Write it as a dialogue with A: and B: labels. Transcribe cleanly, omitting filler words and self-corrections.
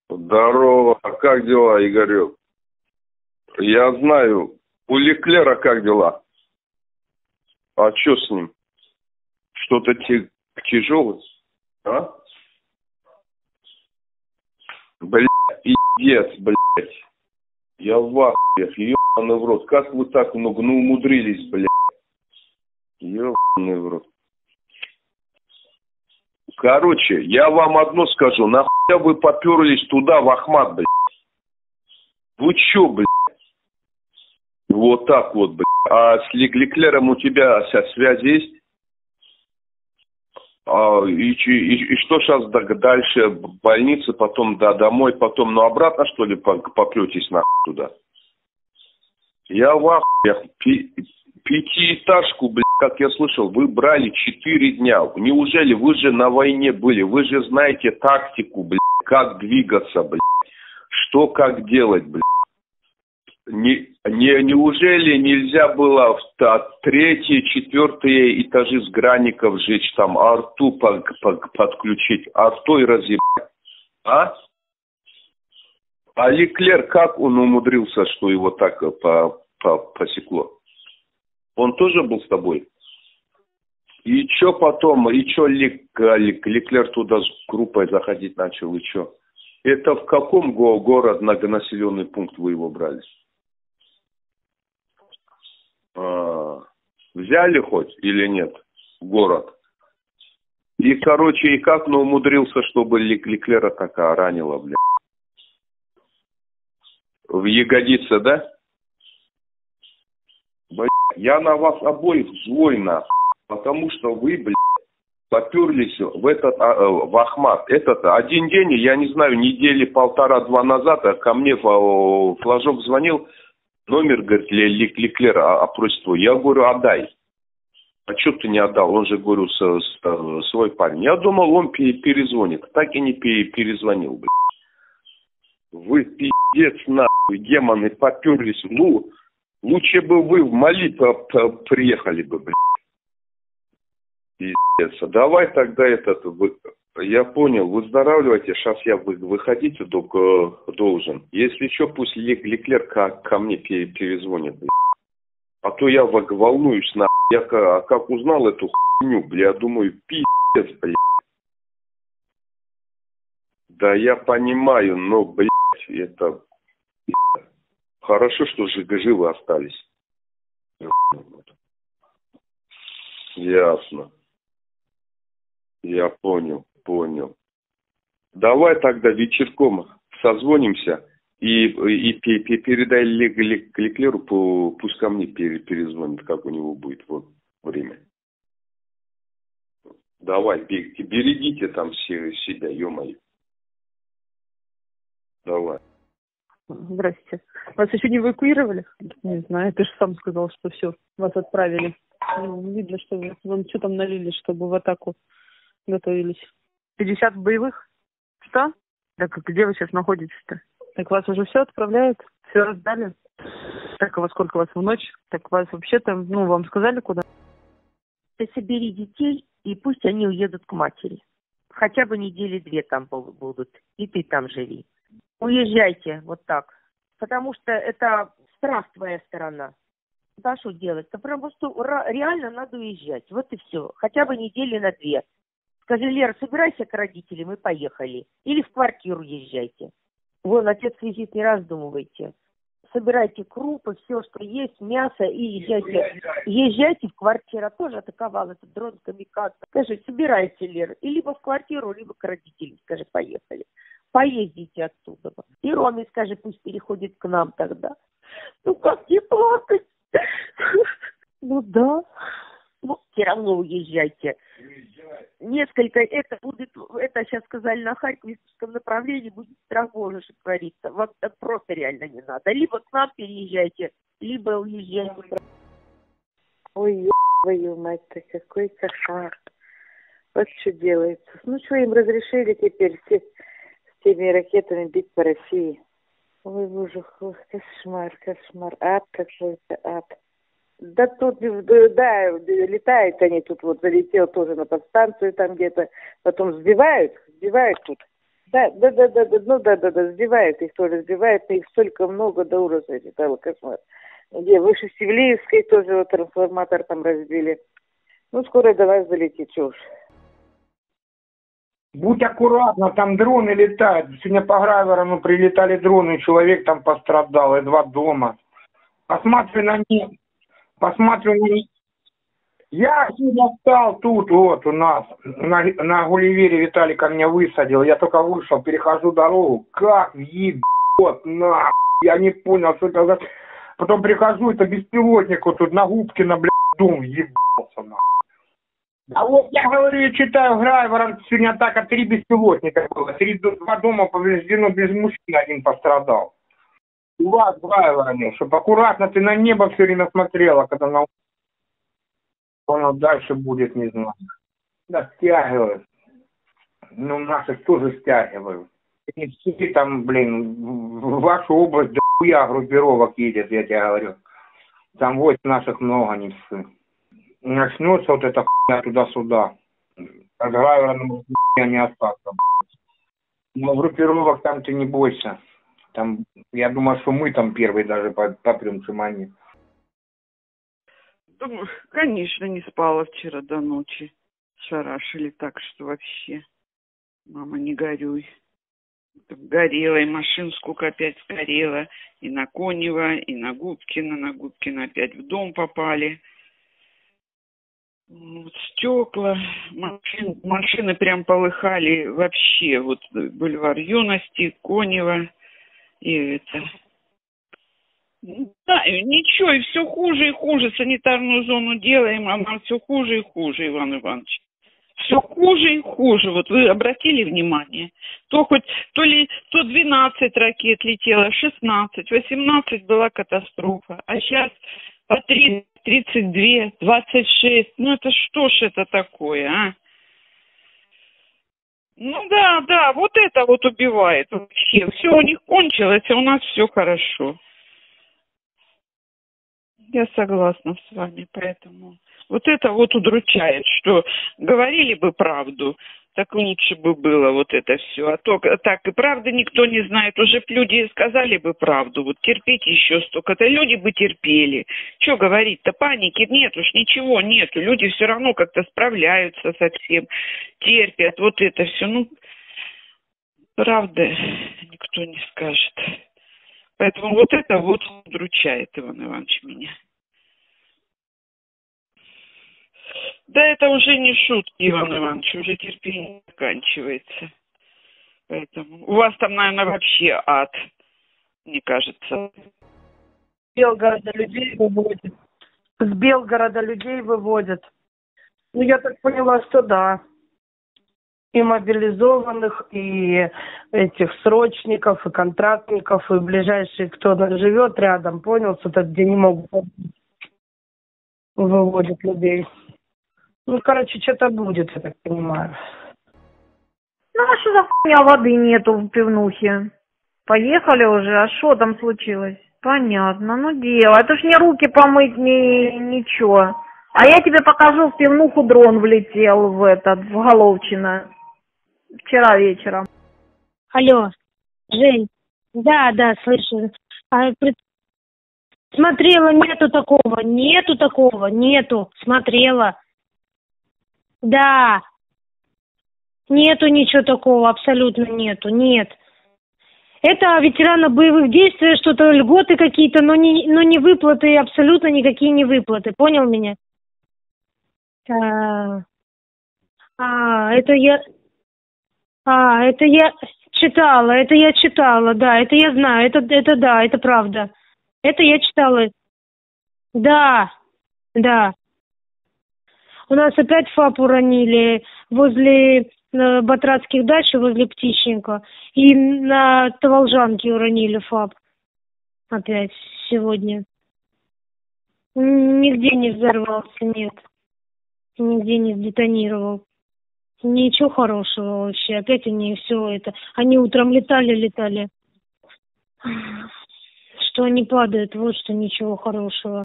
A: Здорово, а как дела, Игорек? Я знаю, у Леклера как дела? А что с ним? Что-то тяжелое? А? Блядь, пиздец, блядь. Я в ахуе, ебаный в рот. Как вы так много умудрились, блядь? Ебаный в рот. Короче, я вам одно скажу. Нахуя вы поперлись туда, в Ахмат, блядь? Вы чё, блядь? Вот так вот, блядь. А с Леклером у тебя связь есть? И что сейчас дальше? Больница, потом домой, потом, обратно, что ли, попретесь нахуй туда? Я в ахуе. Пятиэтажку, блядь, как я слышал, вы брали 4 дня. Неужели вы же на войне были? Вы же знаете тактику, блядь, как двигаться, блядь. Что как делать, блядь. Неужели нельзя было в третьи, четвертые этажи с граников сжечь, там арту подключить, артой разъебать, а? А Леклер, как он умудрился, что его так посекло? Он тоже был с тобой? И что потом, и что Леклер туда с группой заходить начал, и что? Это в каком город, многонаселенный пункт вы его брали? Взяли хоть или нет город? И, короче, и как он умудрился, чтобы Леклера так ранило, блядь? В ягодице, да? Блядь, я на вас обоих злой, нахуй. Потому что вы, блядь, поперлись в Ахмат. Один день, я не знаю, недели полтора-два назад, ко мне флажок звонил, номер, говорит, Леклера, просит его. Я говорю, отдай. А что ты не отдал? Он же, говорю, свой парень. Я думал, он перезвонит. Так и не перезвонил, блядь. Вы, пиздец, нахуй, демоны, поперлись. Ну, лучше бы вы в Мали приехали бы, блядь. Пиздец. Давай тогда я понял, выздоравливайте. Сейчас я выходить должен. Если что, пусть Леклер ко мне перезвонит, блядь. А то я волнуюсь, нахуй. Я как узнал эту хуйню, бля, я думаю, пиздец, блядь. Да я понимаю, но, блядь, это... Хорошо, что живы остались. Ясно. Я понял. Давай тогда вечерком созвонимся и передай Леклеру, пусть ко мне перезвонит, как у него будет вот время. Давай, берегите там себя, ё-моё. Давай.
B: Здрасте. Вас еще не эвакуировали? Не знаю, ты же сам сказал, что все, вас отправили. Видно, что вы вон что там налили, чтобы в атаку готовились. 50 боевых? Что? Так где вы сейчас находитесь-то? Так вас уже все отправляют? Все раздали? Так, а во сколько вас в ночь? Так вас вообще-то, вам сказали куда?
C: Ты собери детей, и пусть они уедут к матери. Хотя бы недели 2 там будут, и ты там живи. Уезжайте вот так, потому что это страх твоя сторона. Да что делать? Да просто реально надо уезжать, вот и все. Хотя бы недели на 2. Скажи, Лера, собирайся к родителям и поехали. Или в квартиру езжайте. Вон, отец визит, не раздумывайте. Собирайте крупы, все, что есть, мясо, и езжайте. Езжайте в квартиру. Тоже атаковал этот дрон камикадзе. Скажи, собирайся, Лера. И либо в квартиру, либо к родителям. Скажи, поехали. Поездите оттуда. И Роме скажи, пусть переходит к нам тогда. Ну как не плакать? Ну да. Ну, все равно уезжайте. Несколько, это сейчас сказали на Харьковском направлении, будет страх Божий, что творится. Вот это просто реально не надо. Либо к нам переезжайте, либо уезжайте.
D: Ой, твою мать-то, какой кошмар. Вот что делается. Ну, что им разрешили теперь с теми ракетами бить по России? Ой, боже, кошмар. Ад какой-то, ад. Да тут, да, летают они тут, вот залетел тоже на подстанцию там где-то, потом сбивают тут. Да, ну да, сбивает их тоже, сбивает, их столько много до ужаса, это стало кошмар. Где, выше Севлеевской тоже вот трансформатор там разбили. Ну, скоро до вас долетит, чушь.
E: Будь аккуратна, там дроны летают. Сегодня по Грайворону прилетали дроны, человек там пострадал, и 2 дома. Посмотрю на них. Я сегодня встал тут, вот у нас, на Гулливере Виталий ко мне высадил. Я только вышел, перехожу дорогу. Как ебет, нахуй. Я не понял, что это за... Потом прихожу, это беспилотник вот тут на Губкина, блядь, дом ебался, нахуй. А вот я говорю, я читаю Грайворон, сегодня атака 3 беспилотника было. 2 дома повреждено, без мужчин 1 пострадал. У вас в Грайвороне, чтобы аккуратно ты на небо все время смотрела, когда на... Оно дальше будет, не знаю. Да, стягивают. Ну, наших тоже стягивают. И все там, блин, в вашу область до хуя группировок едет, я тебе говорю. Там войск наших много, не все. Начнется вот эта хуйня туда-сюда. От Грайворона не остаться. Но группировок там ты не бойся. Там, я думаю, что мы там первые даже попрем, чем они.
F: Думаю, конечно, не спала вчера до ночи. Шарашили так, что вообще. Мама, не горюй. Горела, и машин сколько опять сгорело. И на Конева, и на Губкина. На Губкина опять в дом попали. Вот, стекла, машины прям полыхали вообще. Вот бульвар Юности, Конева и это... Да, ничего, и все хуже и хуже. Санитарную зону делаем, а нам все хуже и хуже, Иван Иванович. Все хуже и хуже. Вот вы обратили внимание? То 12 ракет летело, 16, 18 была катастрофа. А сейчас по 30, 32, 26. Ну это что ж это такое, а? Ну да, вот это вот убивает вообще. Все у них кончилось, а у нас все хорошо. Я согласна с вами, поэтому вот это вот удручает, что говорили бы правду, так лучше бы было вот это все. А то так и правды никто не знает. Уже люди сказали бы правду, вот терпеть еще столько-то. Люди бы терпели. Что говорить-то, паники нет уж, ничего нету. Люди все равно как-то справляются со всем, терпят, вот это все. Ну, правды никто не скажет. Поэтому вот это вот удручает, Иван Иванович, меня. Да это уже не шутки, Иван Иванович, уже терпение заканчивается. Поэтому у вас там, наверное, вообще ад, мне кажется.
B: С Белгорода людей выводят. С Белгорода людей выводят. Ну, я так поняла, что да. И мобилизованных, и этих срочников, и контрактников, и ближайшие, кто живет рядом, понял, что-то, где не могут, выводят людей. Ну, короче, что-то будет, я так понимаю.
G: Ну, а что за хуйня, воды нету в пивнухе? Поехали уже, а что там случилось? Понятно, ну дело. Это ж не руки помыть, ничего. А я тебе покажу, в пивнуху дрон влетел в Головчино. Вчера вечером.
H: Алло, Жень. Да, слышу. Смотрела, нету такого. Смотрела. Да. Нету ничего такого, абсолютно нету, нет. Это ветераны боевых действий, что-то льготы какие-то, но не выплаты, абсолютно никакие не выплаты. Понял меня? Это я читала, да, это я знаю, это да, это правда. Это я читала. Да. У нас опять ФАП уронили возле Батратских дач, возле Птичника. И на Таволжанке уронили ФАП. Опять сегодня. Нигде не взорвался, нет. Нигде не сдетонировал. Ничего хорошего вообще. Опять они все это... Они утром летали. Что они падают, вот что ничего хорошего.